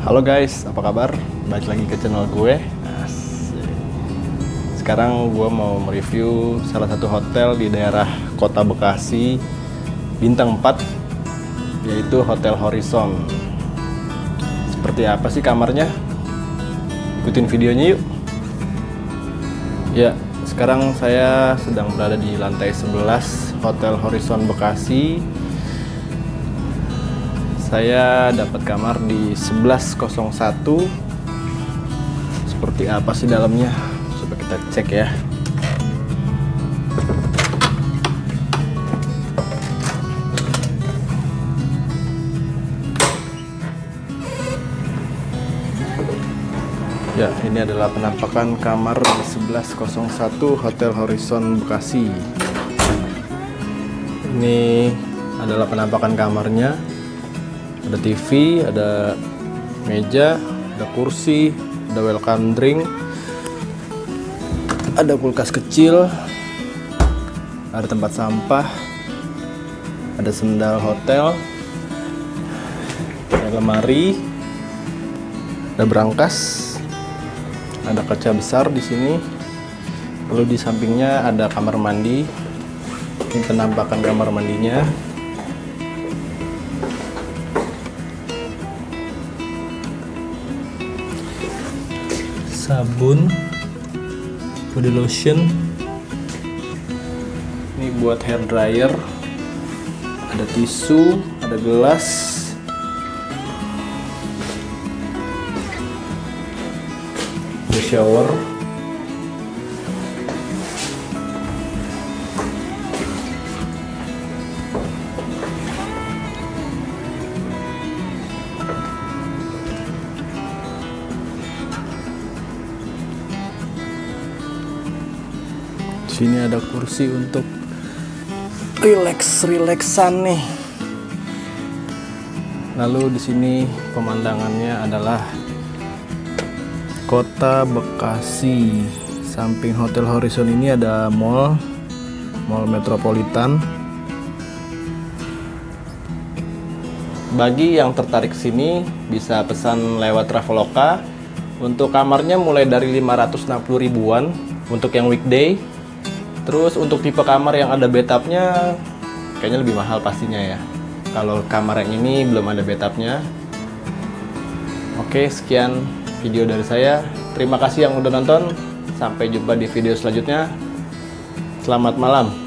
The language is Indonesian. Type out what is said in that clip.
Halo guys, apa kabar? Balik lagi ke channel gue. Asik. Sekarang gue mau mereview salah satu hotel di daerah Kota Bekasi, bintang 4, yaitu Hotel Horizon. Seperti apa sih kamarnya? Ikutin videonya yuk. Ya, sekarang saya sedang berada di lantai 11 Hotel Horizon Bekasi. Saya dapat kamar di 1101. Seperti apa sih dalamnya? Coba kita cek ya. Ya, ini adalah penampakan kamar di 1101 Hotel Horizon Bekasi. Ini adalah penampakan kamarnya. Ada TV, ada meja, ada kursi, ada welcome drink, ada kulkas kecil, ada tempat sampah, ada sendal hotel, ada lemari, ada brankas, ada kaca besar di sini. Lalu di sampingnya ada kamar mandi. Ini penampakan kamar mandinya. Sabun, body lotion, ini buat hair dryer, ada tisu, ada gelas, ada shower, sini ada kursi untuk relaksan nih. Lalu di sini pemandangannya adalah Kota Bekasi. Samping Hotel Horizon ini ada mall Metropolitan. Bagi yang tertarik sini bisa pesan lewat Traveloka. Untuk kamarnya mulai dari 560 ribuan untuk yang weekday. Terus untuk tipe kamar yang ada bathtubnya kayaknya lebih mahal pastinya ya. Kalau kamar yang ini belum ada bathtubnya. Oke, sekian video dari saya. Terima kasih yang udah nonton. Sampai jumpa di video selanjutnya. Selamat malam.